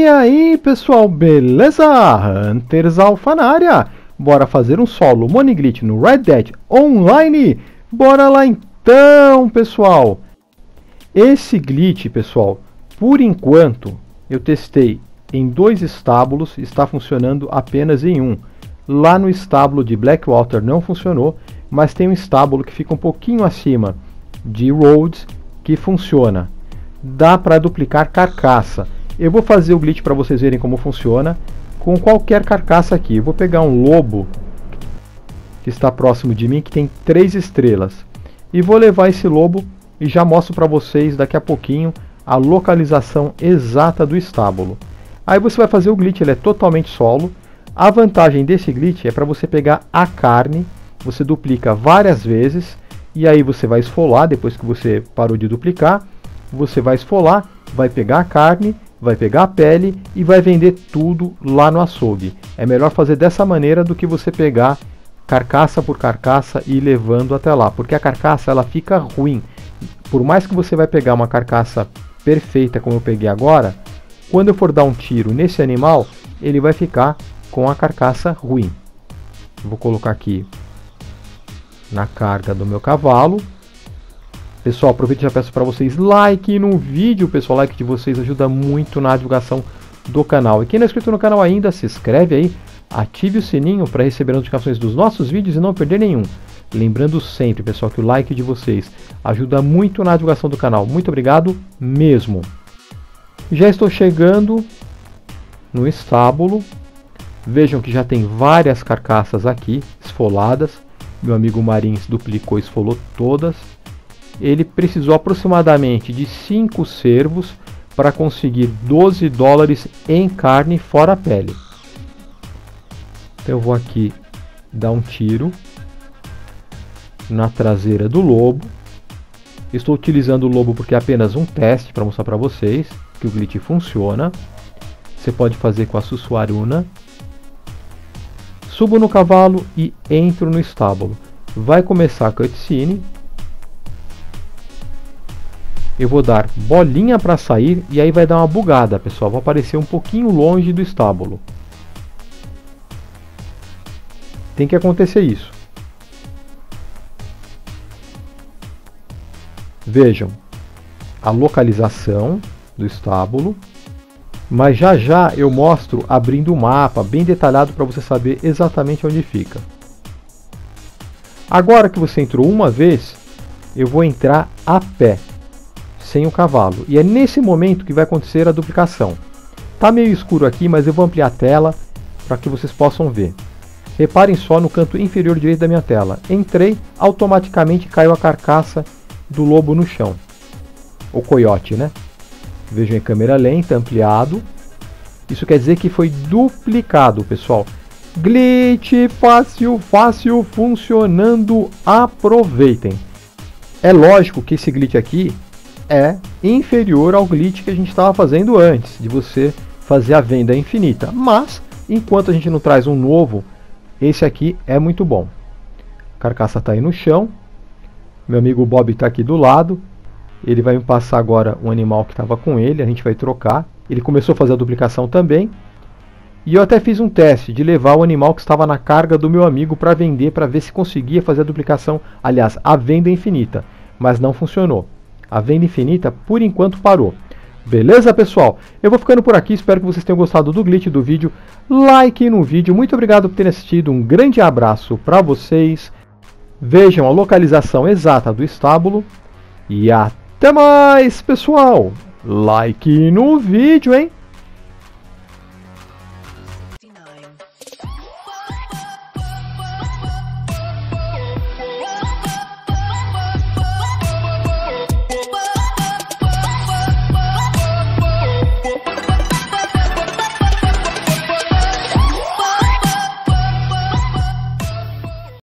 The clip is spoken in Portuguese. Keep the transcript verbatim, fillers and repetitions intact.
E aí pessoal, beleza? Hunters Alpha na área. Bora fazer um solo Money Glitch no Red Dead Online? Bora lá então pessoal. Esse glitch pessoal, por enquanto eu testei em dois estábulos, está funcionando apenas em um. Lá no estábulo de Blackwater não funcionou, mas tem um estábulo que fica um pouquinho acima de Rhodes que funciona. Dá para duplicar carcaça. Eu vou fazer o glitch para vocês verem como funciona com qualquer carcaça aqui. Eu vou pegar um lobo que está próximo de mim, que tem três estrelas, e vou levar esse lobo e já mostro para vocês daqui a pouquinho a localização exata do estábulo. Aí você vai fazer o glitch, ele é totalmente solo. A vantagem desse glitch é para você pegar a carne, você duplica várias vezes, e aí você vai esfolar, depois que você parou de duplicar, você vai esfolar, vai pegar a carne, vai pegar a pele e vai vender tudo lá no açougue. É melhor fazer dessa maneira do que você pegar carcaça por carcaça e ir levando até lá, porque a carcaça ela fica ruim. Por mais que você vai pegar uma carcaça perfeita como eu peguei agora, quando eu for dar um tiro nesse animal, ele vai ficar com a carcaça ruim. Vou colocar aqui na carga do meu cavalo. Pessoal, aproveito e já peço para vocês like no vídeo. Pessoal, o like de vocês ajuda muito na divulgação do canal. E quem não é inscrito no canal ainda, se inscreve aí, ative o sininho para receber notificações dos nossos vídeos e não perder nenhum. Lembrando sempre, pessoal, que o like de vocês ajuda muito na divulgação do canal. Muito obrigado mesmo. Já estou chegando no estábulo. Vejam que já tem várias carcaças aqui esfoladas. Meu amigo Marins duplicou e esfolou todas. Ele precisou aproximadamente de cinco cervos para conseguir doze dólares em carne fora a pele. Então eu vou aqui dar um tiro na traseira do lobo. Estou utilizando o lobo porque é apenas um teste para mostrar para vocês que o glitch funciona. Você pode fazer com a Sussuaruna. Subo no cavalo e entro no estábulo. Vai começar a cutscene. Eu vou dar bolinha para sair e aí vai dar uma bugada, pessoal. Vou aparecer um pouquinho longe do estábulo. Tem que acontecer isso. Vejam a localização do estábulo. Mas já já eu mostro abrindo o mapa bem detalhado para você saber exatamente onde fica. Agora que você entrou uma vez, eu vou entrar a pé, sem o cavalo. E é nesse momento que vai acontecer a duplicação. Tá meio escuro aqui, mas eu vou ampliar a tela para que vocês possam ver. Reparem só no canto inferior direito da minha tela. Entrei, automaticamente caiu a carcaça do lobo no chão. O coiote, né? Vejam em câmera lenta, ampliado. Isso quer dizer que foi duplicado, pessoal. Glitch fácil, fácil, funcionando. Aproveitem. É lógico que esse glitch aqui é inferior ao glitch que a gente estava fazendo antes, de você fazer a venda infinita. Mas, enquanto a gente não traz um novo, esse aqui é muito bom. A carcaça está aí no chão. Meu amigo Bob está aqui do lado. Ele vai me passar agora um animal que estava com ele, a gente vai trocar. Ele começou a fazer a duplicação também. E eu até fiz um teste de levar o animal que estava na carga do meu amigo para vender, para ver se conseguia fazer a duplicação, aliás, a venda infinita. Mas não funcionou. A venda infinita, por enquanto, parou. Beleza, pessoal? Eu vou ficando por aqui, espero que vocês tenham gostado do glitch do vídeo. Like no vídeo, muito obrigado por terem assistido, um grande abraço para vocês. Vejam a localização exata do estábulo. E até mais, pessoal! Like no vídeo, hein?